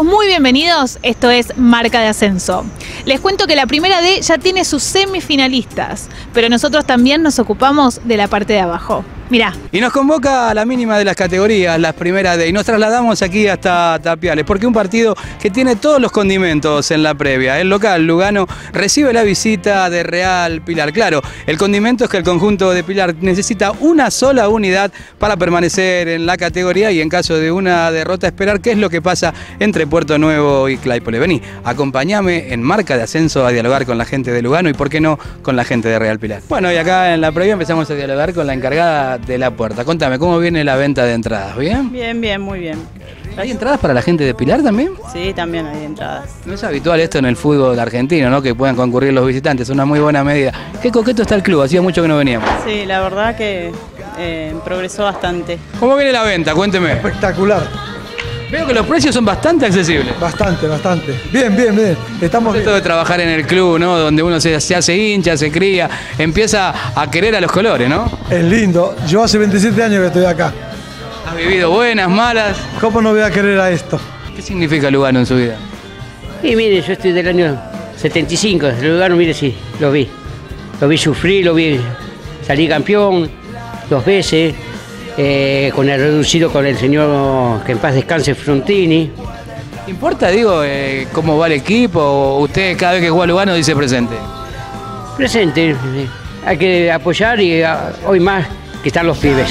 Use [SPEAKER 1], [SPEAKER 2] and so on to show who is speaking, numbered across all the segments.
[SPEAKER 1] muy bienvenidos, esto es Marca de Ascenso. Les cuento que la Primera D ya tiene sus semifinalistas, pero nosotros también nos ocupamos de la parte de abajo. Mirá.
[SPEAKER 2] Y nos convoca a la mínima de las categorías, las Primera D, y nos trasladamos aquí hasta Tapiales, porque un partido que tiene todos los condimentos en la previa. El local, Lugano, recibe la visita de Real Pilar. Claro, el condimento es que el conjunto de Pilar necesita una sola unidad para permanecer en la categoría y en caso de una derrota esperar qué es lo que pasa entre Puerto Nuevo y Claypole. Vení, acompáñame en Marca de Ascenso a dialogar con la gente de Lugano y por qué no con la gente de Real Pilar. Bueno, y acá en la previa empezamos a dialogar con la encargada de la puerta. Contame, ¿cómo viene la venta de entradas? ¿Bien?
[SPEAKER 3] Bien, bien, muy bien.
[SPEAKER 2] ¿Hay entradas para la gente de Pilar también?
[SPEAKER 3] Sí, también hay entradas.
[SPEAKER 2] No es habitual esto en el fútbol argentino, ¿no? Que puedan concurrir los visitantes, es una muy buena medida. Qué coqueto está el club, hacía mucho que no veníamos.
[SPEAKER 3] Sí, la verdad que progresó bastante.
[SPEAKER 2] ¿Cómo viene la venta? Cuénteme.
[SPEAKER 4] Espectacular.
[SPEAKER 2] Veo que los precios son bastante accesibles.
[SPEAKER 4] Bastante, bastante. Bien, bien, bien. Estamos
[SPEAKER 2] Esto de trabajar en el club, ¿no? Donde uno se hace hincha, se cría, empieza a querer a los colores, ¿no?
[SPEAKER 4] Es lindo. Yo hace 27 años que estoy acá.
[SPEAKER 2] ¿Has vivido buenas, malas?
[SPEAKER 4] ¿Cómo no voy a querer a esto?
[SPEAKER 2] ¿Qué significa Lugano en su vida?
[SPEAKER 5] Y mire, yo estoy del año 75, Lugano, mire, sí, lo vi. Lo vi sufrir, lo vi salir campeón 2 veces, con el reducido con el señor, que en paz descanse, Frontini.
[SPEAKER 2] ¿Importa, digo, cómo va el equipo o usted cada vez que juega a Lugano dice presente?
[SPEAKER 5] Presente, hay que apoyar y hoy más que están los pibes.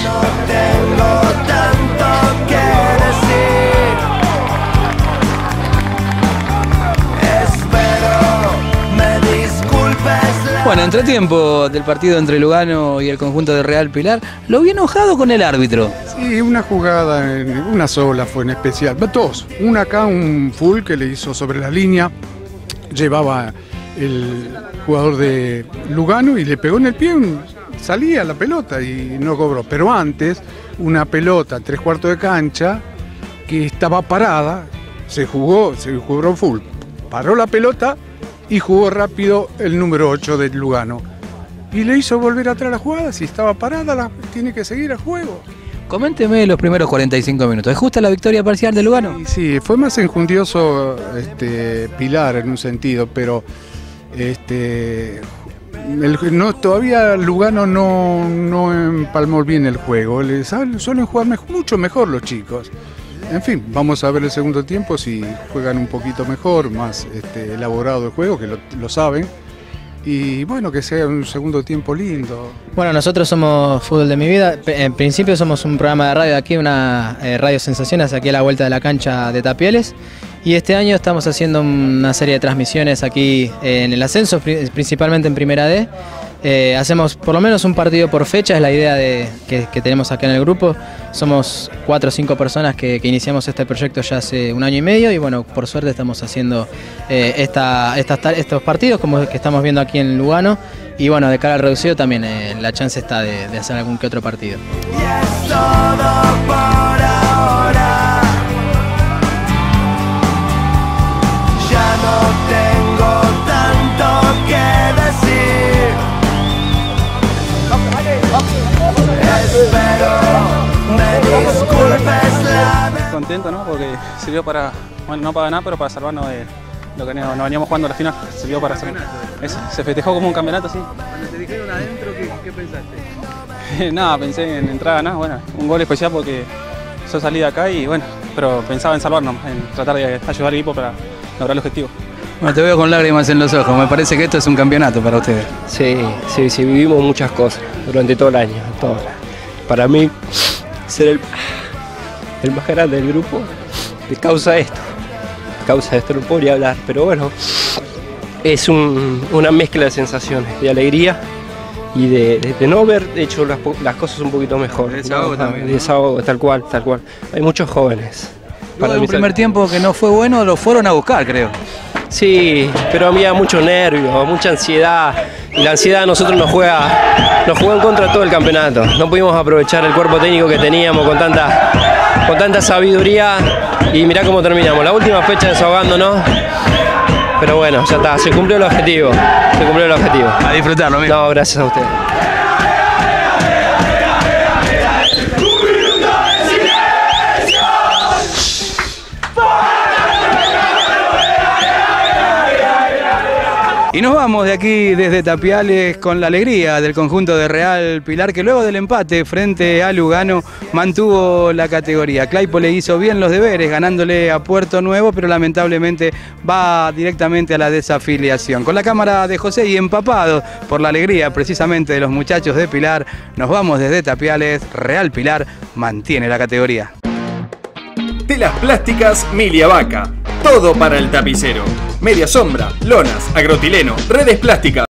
[SPEAKER 2] Bueno, entretiempo del partido entre Lugano y el conjunto de Real Pilar, lo vi enojado con el árbitro.
[SPEAKER 6] Sí, una jugada, una sola fue en especial, dos. Una acá, un full que le hizo sobre la línea, llevaba el jugador de Lugano y le pegó en el pie, salía la pelota y no cobró. Pero antes, una pelota, 3/4 de cancha, que estaba parada, se jugó full. Paró la pelota y jugó rápido el número 8 de Lugano. Y le hizo volver atrás la jugada, si estaba parada, tiene que seguir el juego.
[SPEAKER 2] Coménteme los primeros 45 minutos. ¿Es justa la victoria parcial de Lugano?
[SPEAKER 6] Sí, fue más enjundioso Pilar en un sentido, pero todavía Lugano no empalmó bien el juego. Suelen jugar mucho mejor los chicos. En fin, vamos a ver el segundo tiempo si juegan un poquito mejor, más elaborado el juego, que lo saben. Y bueno, que sea un segundo tiempo lindo.
[SPEAKER 7] Bueno, nosotros somos Fútbol de mi Vida. En principio somos un programa de radio de aquí, una Radio Sensaciones, aquí a la vuelta de la cancha de Tapiales. Y este año estamos haciendo una serie de transmisiones aquí en el ascenso, principalmente en Primera D. Hacemos por lo menos un partido por fecha, es la idea que tenemos acá en el grupo. Somos 4 o 5 personas que iniciamos este proyecto ya hace 1 año y medio y bueno, por suerte estamos haciendo estos partidos como que estamos viendo aquí en Lugano y bueno, de cara al reducido también la chance está de hacer algún que otro partido.
[SPEAKER 8] Y es todo por ahora. Ya no tengo tanto que decir. Espero me disculpes la verdad.
[SPEAKER 9] Contento, ¿no? Porque sirvió para, bueno, no para ganar, pero para salvarnos de lo que nos veníamos jugando a la final. Sirvió para hacer eso. Se festejó como un campeonato, sí.
[SPEAKER 2] Cuando te dijeron adentro, ¿qué pensaste?
[SPEAKER 9] Nada, pensé en entrar a ganar, bueno, un gol especial porque yo salí de acá y bueno, pero pensaba en salvarnos, en tratar de ayudar al equipo para lograr el objetivo.
[SPEAKER 2] Bueno, te veo con lágrimas en los ojos, me parece que esto es un campeonato para ustedes.
[SPEAKER 10] Sí, vivimos muchas cosas durante todo el año. Para mí, ser el más grande del grupo, me causa esto. No podría hablar, pero bueno, es una mezcla de sensaciones, de alegría y de no haber hecho las cosas un poquito mejor.
[SPEAKER 2] De desahogo también.
[SPEAKER 10] De desahogo, tal cual. Hay muchos jóvenes.
[SPEAKER 2] Para el primer tiempo que no fue bueno, lo fueron a buscar, creo.
[SPEAKER 10] Sí, pero había mucho nervio, mucha ansiedad. Y la ansiedad a nosotros nos juega en contra todo el campeonato. No pudimos aprovechar el cuerpo técnico que teníamos con tanta sabiduría. Y mirá cómo terminamos. La última fecha desahogándonos. Pero bueno, ya está, se cumplió el objetivo.
[SPEAKER 2] A disfrutarlo, amigo.
[SPEAKER 10] No, gracias a ustedes.
[SPEAKER 2] Y nos vamos de aquí desde Tapiales con la alegría del conjunto de Real Pilar, que luego del empate frente a Lugano mantuvo la categoría. Claypole hizo bien los deberes ganándole a Puerto Nuevo, pero lamentablemente va directamente a la desafiliación. Con la cámara de José y empapado por la alegría precisamente de los muchachos de Pilar, nos vamos desde Tapiales. Real Pilar mantiene la categoría.
[SPEAKER 11] Telas plásticas Milia Vaca. Todo para el tapicero. Media sombra, lonas, agrotileno, redes plásticas.